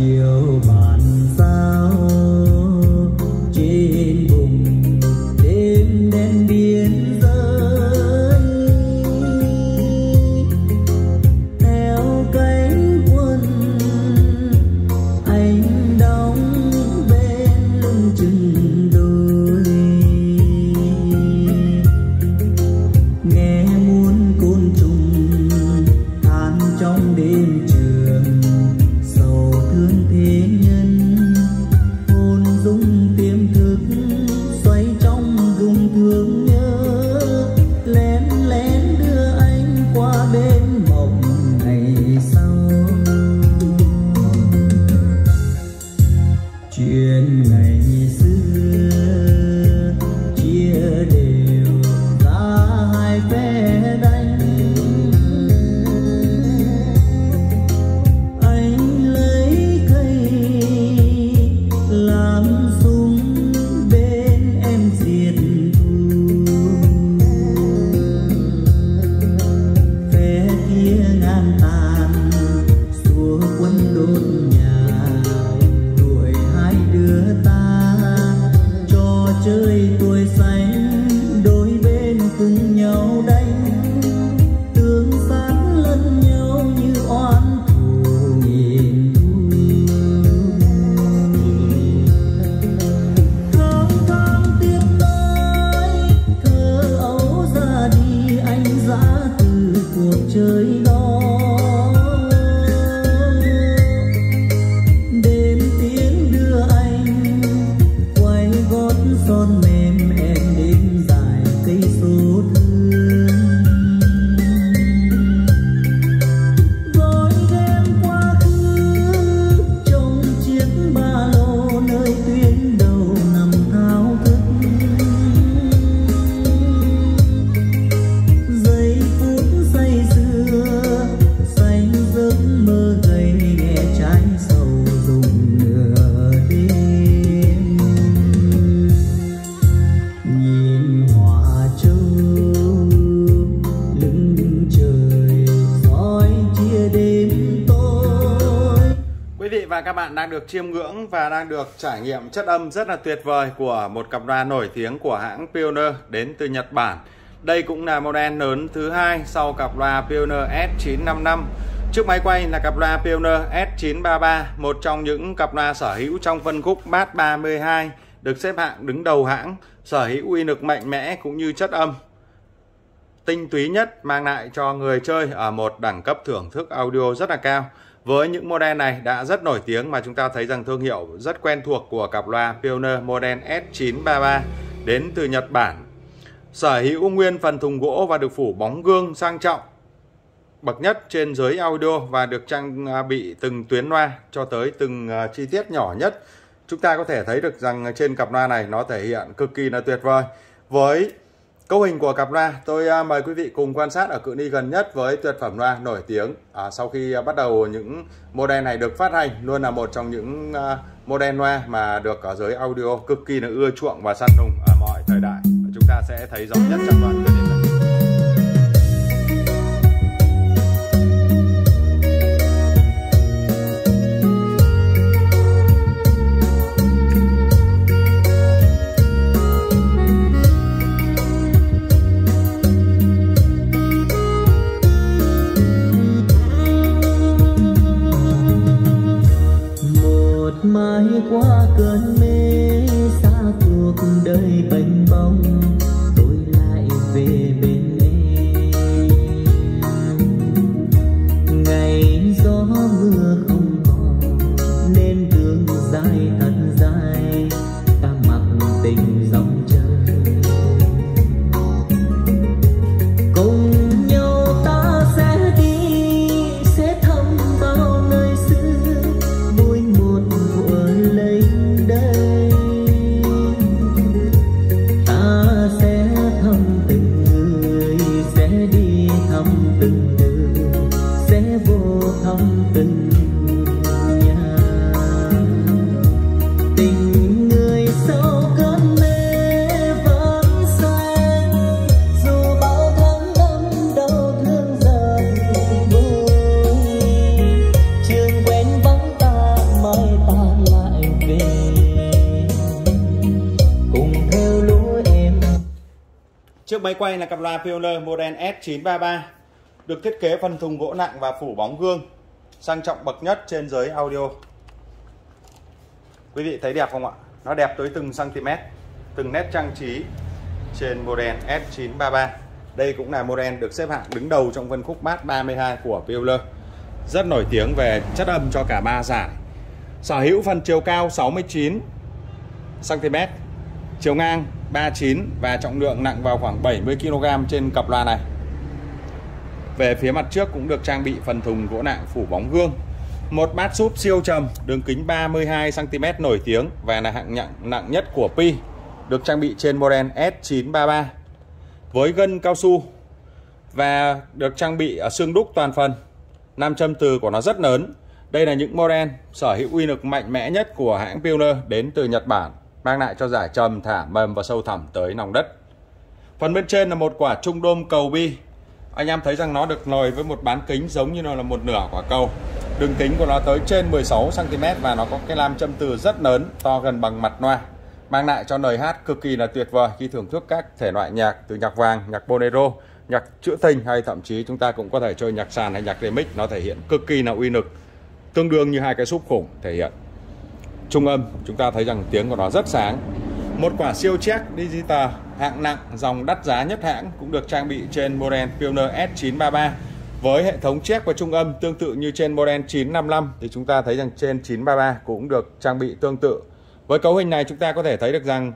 chiều bàn sao trên vùng đêm đen biên giới, theo cánh quân anh đóng bên lưng chừng đôi, nghe muôn côn trùng than trong đêm trường, sầu thương thế nhân hồn dung tiềm thức xoay trong vùng thương nhớ, lén lén đưa anh qua bên mộng ngày sau. Chuyện ngày xưa chia đều ra hai phe đánh, anh lấy cây làm súng bên em diệt thù, phe kia ngang tàn xua quân đốt nhà, đuổi hai đứa ta trò chơi tuổi xanh, đôi bên cùng nhau đánh, tương sát lẫn nhau như oán thù nghìn thu. Tháng tháng tiếp tới thơ ấu ra đi, anh ra từ cuộc chơi đó, đêm tiếng đưa anh quay gót son mềm em đến dài cây số thương, gói ghém quá khứ trong chiếc ba lô nơi tuyến đầu nằm thao thức, giây phút say sưa xanh giấc mơ gầy nghe trái sầu rụng nửa đêm, nhìn hoa châu lưng trời soi chia đêm tối. Quý vị và các bạn đang được chiêm ngưỡng và đang được trải nghiệm chất âm rất là tuyệt vời của một cặp loa nổi tiếng của hãng Pioneer đến từ Nhật Bản. Đây cũng là model lớn thứ hai sau cặp loa Pioneer S955. Trước máy quay là cặp loa Pioneer S933, một trong những cặp loa sở hữu trong phân khúc Bass 32, được xếp hạng đứng đầu hãng, sở hữu uy lực mạnh mẽ cũng như chất âm tinh túy nhất, mang lại cho người chơi ở một đẳng cấp thưởng thức audio rất là cao. Với những model này đã rất nổi tiếng mà chúng ta thấy rằng thương hiệu rất quen thuộc của cặp loa Pioneer model S933 đến từ Nhật Bản. Sở hữu nguyên phần thùng gỗ và được phủ bóng gương sang trọng bậc nhất trên giới audio và được trang bị từng tuyến loa cho tới từng chi tiết nhỏ nhất. Chúng ta có thể thấy được rằng trên cặp loa này nó thể hiện cực kỳ là tuyệt vời. Với cấu hình của cặp loa, tôi mời quý vị cùng quan sát ở cự ly gần nhất với tuyệt phẩm loa nổi tiếng. Sau khi bắt đầu những model này được phát hành, luôn là một trong những model loa mà được ở giới audio cực kỳ là ưa chuộng và săn lùng ở mọi thời đại. Chúng ta sẽ thấy rõ nhất trong đoạn clip này. Mãi qua cơn mê xa cuộc đời bềnh bóng, tôi lại về bên em. Ngày gió mưa không còn nên đường dài thật dài, ta mặc tình dòng trời. Cùng nhau ta sẽ đi, sẽ thăm bao nơi xưa, vui một thuở lấy đây. Ta sẽ thăm từng người, sẽ đi thăm từng đường, sẽ vô thăm từng nhà. Tình người sau cơn mê vẫn xanh, dù bao tháng năm đau thương dần vơi. Trường quen vắng ta mãi Trước máy quay là cặp loa Pioneer model S933, được thiết kế phần thùng gỗ nặng và phủ bóng gương, sang trọng bậc nhất trên giới audio. Quý vị thấy đẹp không ạ? Nó đẹp tới từng cm, từng nét trang trí trên model S933. Đây cũng là model được xếp hạng đứng đầu trong phân khúc Bass 32 của Pioneer. Rất nổi tiếng về chất âm cho cả 3 giải. Sở hữu phần chiều cao 69 cm, chiều ngang 39 và trọng lượng nặng vào khoảng 70 kg trên cặp loa này. Về phía mặt trước cũng được trang bị phần thùng gỗ nặng phủ bóng gương. Một bát súp siêu trầm đường kính 32 cm nổi tiếng và là hạng nặng nhất của Pi, được trang bị trên model S933 với gân cao su và được trang bị ở xương đúc toàn phần. Nam châm từ của nó rất lớn. Đây là những model sở hữu uy lực mạnh mẽ nhất của hãng Pioneer đến từ Nhật Bản, mang lại cho giải trầm, thả, mềm và sâu thẳm tới lòng đất. Phần bên trên là một quả trung đôm cầu bi. Anh em thấy rằng nó được nồi với một bán kính giống như nó là một nửa quả cầu. Đường kính của nó tới trên 16 cm và nó có cái nam châm từ rất lớn, to gần bằng mặt loa, mang lại cho lời hát cực kỳ là tuyệt vời khi thưởng thức các thể loại nhạc từ nhạc vàng, nhạc bolero, nhạc trữ tình hay thậm chí chúng ta cũng có thể chơi nhạc sàn hay nhạc remix. Nó thể hiện cực kỳ là uy lực, tương đương như hai cái súp khủng thể hiện. Trung âm chúng ta thấy rằng tiếng của nó rất sáng. Một quả siêu check digital hạng nặng dòng đắt giá nhất hãng cũng được trang bị trên model Pioneer S933 với hệ thống check và trung âm tương tự như trên model 955. Thì chúng ta thấy rằng trên 933 cũng được trang bị tương tự. Với cấu hình này chúng ta có thể thấy được rằng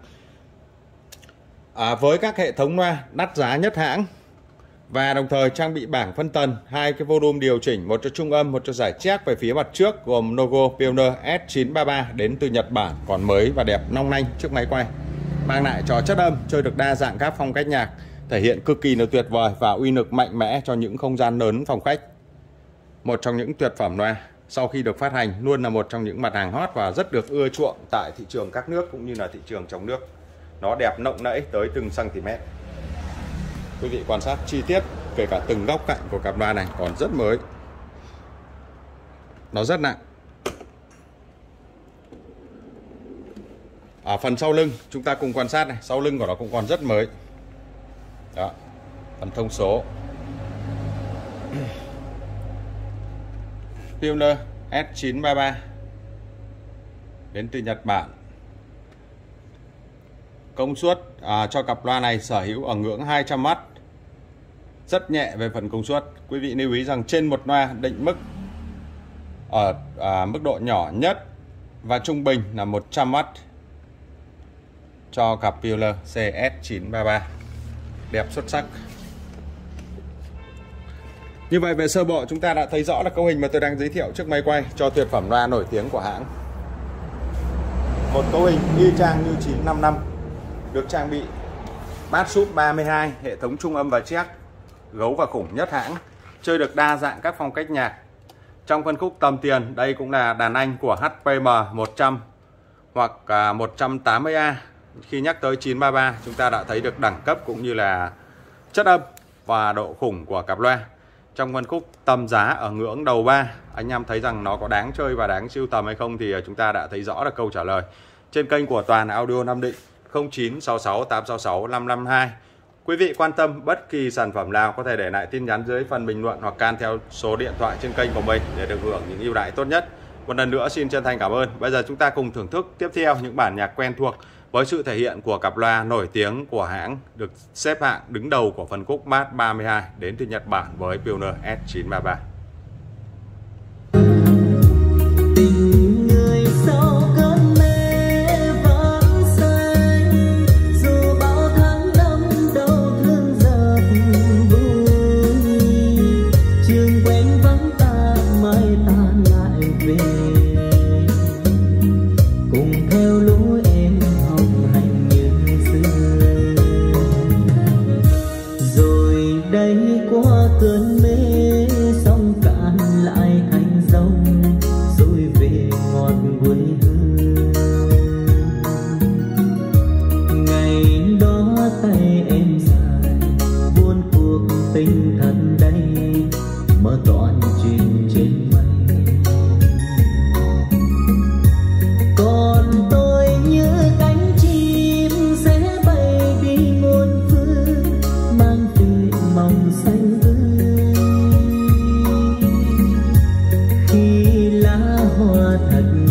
với các hệ thống loa đắt giá nhất hãng và đồng thời trang bị bảng phân tần, hai cái volume điều chỉnh, một cho trung âm, một cho giải check về phía mặt trước, gồm logo Pioneer S933 đến từ Nhật Bản, còn mới và đẹp long lanh trước máy quay, mang lại cho chất âm chơi được đa dạng các phong cách nhạc, thể hiện cực kỳ là tuyệt vời và uy lực mạnh mẽ cho những không gian lớn phòng khách. Một trong những tuyệt phẩm loa sau khi được phát hành luôn là một trong những mặt hàng hot và rất được ưa chuộng tại thị trường các nước cũng như là thị trường trong nước. Nó đẹp nộng nẫy tới từng cm. Quý vị quan sát chi tiết kể cả từng góc cạnh của cặp loa này còn rất mới. Nó rất nặng. Ở phần sau lưng chúng ta cùng quan sát này, sau lưng của nó cũng còn rất mới. Đó, phần thông số. Pioneer S933 đến từ Nhật Bản. Công suất cho cặp loa này sở hữu ở ngưỡng 200W, rất nhẹ về phần công suất. Quý vị lưu ý rằng trên một loa định mức ở mức độ nhỏ nhất và trung bình là 100W cho cặp Pioneer CS933. Đẹp xuất sắc. Như vậy về sơ bộ chúng ta đã thấy rõ là cấu hình mà tôi đang giới thiệu trước máy quay cho tuyệt phẩm loa nổi tiếng của hãng. Một cấu hình y chang như 955, được trang bị bass súp 32, hệ thống trung âm và check, gấu và khủng nhất hãng, chơi được đa dạng các phong cách nhạc. Trong phân khúc tầm tiền, đây cũng là đàn anh của HPM 100 hoặc 180A. Khi nhắc tới 933, chúng ta đã thấy được đẳng cấp cũng như là chất âm và độ khủng của cặp loa. Trong phân khúc tầm giá ở ngưỡng đầu 3, anh em thấy rằng nó có đáng chơi và đáng sưu tầm hay không thì chúng ta đã thấy rõ được câu trả lời trên kênh của Toàn Audio Nam Định 0966 866 552. Quý vị quan tâm bất kỳ sản phẩm nào có thể để lại tin nhắn dưới phần bình luận hoặc can theo số điện thoại trên kênh của mình để được hưởng những ưu đãi tốt nhất. Một lần nữa xin chân thành cảm ơn. Bây giờ chúng ta cùng thưởng thức tiếp theo những bản nhạc quen thuộc với sự thể hiện của cặp loa nổi tiếng của hãng, được xếp hạng đứng đầu của phân khúc Bass 32 đến từ Nhật Bản với Pioneer S933. Qua cơn mê sóng hoa thật